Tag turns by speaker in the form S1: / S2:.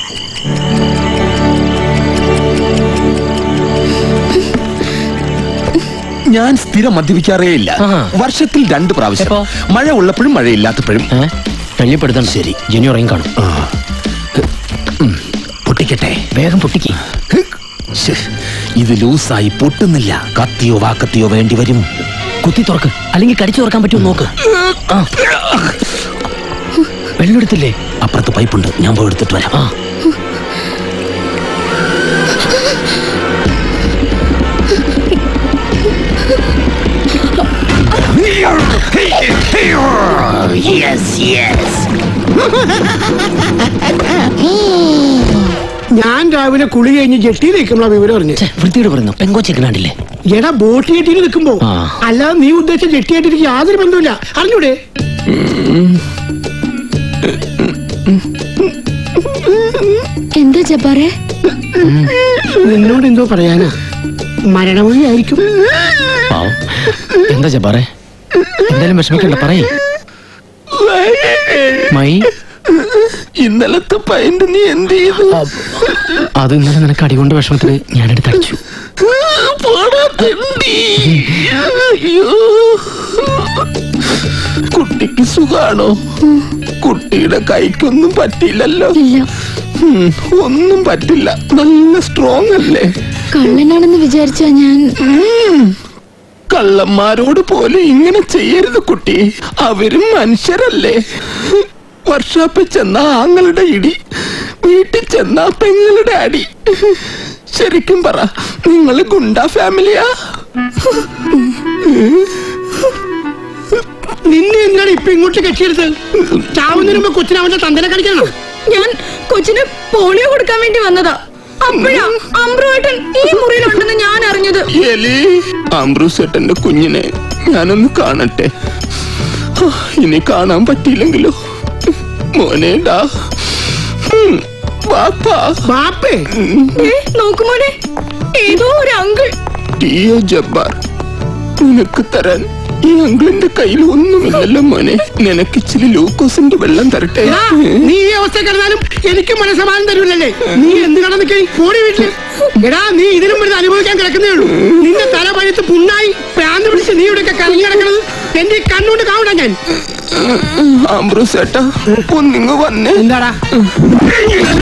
S1: ഞാൻ സ്ഥിരം മദ്യപിക്കാറേ ഇല്ല. വർഷത്തിൽ 2 പ്രാവശ്യം. മഴ ഉള്ളപ്പോഴും മഴയില്ലാത്തപ്പോഴും.
S2: ശല്യപ്പെടുത്തണം. ശരി, ജെനി ഉറങ്ങി കാണും.
S1: പൊട്ടിക്കട്ടെ,
S2: വേഗം പൊട്ടിക്ക്.
S1: ഇത് ലൂസായി പൊട്ടുന്നില്ല. കത്തിയോ വാക്കത്തിയോ വേണ്ടി വരും.
S2: കുത്തി തുറക്ക്, അല്ലെങ്കിൽ കടിച്ചു തുറക്കാൻ പറ്റുമോ നോക്ക്. വെള്ളം എടുത്തില്ലേ?
S1: അപ്പുറത്ത് പൈപ്പുണ്ട്, ഞാൻ പോയി എടുത്തിട്ട് വരാം.
S3: ഞാൻ രാവിലെ കുളി കഴിഞ്ഞ് ജെട്ടിയിൽ നിൽക്കുമ്പോ വിവരം അറിഞ്ഞു.
S2: വൃത്തിയോട് പറഞ്ഞു പെങ്കോച്ചേക്കനാണ്ടില്ലേ?
S3: എടാ ബോട്ട് ജെട്ടിയിൽ നിൽക്കുമ്പോ. അല്ലാതെ നീ ഉദ്ദേശിച്ച ജെട്ടിയായിട്ട് എനിക്ക് യാതൊരു ബന്ധമില്ല, അറിഞ്ഞൂടെ?
S4: എന്താ ജബ്ബാറേ?
S3: നിന്നോട് എന്തോ പറയാനാ. മരണമൊഴി ആയിരിക്കും.
S2: എന്താ ജബ്ബാറേ? എന്തായാലും വിഷമിക്കണ്ട, പറയേ. മൈ,
S1: ഇന്നലത്തെ പൈന്റ് നീ എന്ത് ചെയ്തു?
S2: അത് ഇന്നലെ നിനക്ക് അടികൊണ്ട് വിഷമത്തിന് ഞാനെടുത്ത് അടിച്ചു.
S1: കുട്ടിക്ക് സുഖാണോ? കുട്ടിയുടെ കൈക്കൊന്നും പറ്റില്ലല്ലോ? ഒന്നും പറ്റില്ല, നല്ല സ്ട്രോങ് അല്ലേ?
S4: കള്ളനാണെന്ന് വിചാരിച്ചാ ഞാൻ.
S1: കള്ളന്മാരോട് പോലും ഇങ്ങനെ ചെയ്യരുത് കുട്ടി, അവരും മനുഷ്യരല്ലേ. വർക്ക്ഷോപ്പിൽ ചെന്ന ആങ്ങളുടെ ഇടി, വീട്ടിൽ ചെന്ന പെങ്ങളുടെ അടി. ശരിക്കും പറ, നിങ്ങൾ ഗുണ്ടാ ഫാമിലിയാ?
S3: നിന്നെ എന്താണ് ഇപ്പൊ ഇങ്ങോട്ട് കെട്ടിയെടുത്ത്? ചാവുന്നതിന് മുമ്പ് കൊച്ചിനെ അവന്റെ തന്തനെ കളിക്കണോ?
S4: ഞാൻ കൊച്ചിന് പോളിയോ കൊടുക്കാൻ വേണ്ടി വന്നതാ. അപ്പോഴാ അമ്പ്രുവേട്ടൻ ഈ മുറിയിലുണ്ടെന്ന് ഞാൻ അറിഞ്ഞത്.
S1: അമ്പ്രൂസേട്ടന്റെ കുഞ്ഞിനെ ഞാനൊന്ന് കാണട്ടെ. ഇനി കാണാൻ പറ്റിയില്ലെങ്കിലോ? മോനേടാ,
S3: ബാപ്പേ.
S4: നോക്കുമോനെ, ഏതോ ഒരു അങ്കിൾ.
S1: ടിയോ ജബ്ബാർ, നിനക്ക് തരാൻ ഈ അങ്കിളിന്റെ കയ്യിൽ ഒന്നുമില്ലല്ലോ മോനെ. നിനക്ക് ഇച്ചിരി ലൂക്കോസിന്റെ വെള്ളം തരട്ടെ?
S3: നീ ഈ അവസ്ഥ കിടന്നാലും എനിക്ക് മനസ്സമാനം തരൂല്ലേ? നീ എന്ത് കടന്നിക്കേ ഓടി വീട്ടില്? എടാ, നീ ഇതിനും വരുന്ന അനുഭവിക്കാൻ കിടക്കുന്നേ ഉള്ളൂ. നിന്റെ തല പഴുത്ത് പുണ്ണായി പ്രാന്ത് പിടിച്ച് നീ ഇവിടെയൊക്കെ കറങ്ങി കിടക്കണത് എന്റെ കണ്ണുകൊണ്ട് കാണാ ഞാൻ.
S1: അമ്പ്രൂസേട്ടാ, ഒന്നിങ്ങ് വന്നേ.
S3: എന്താടാ?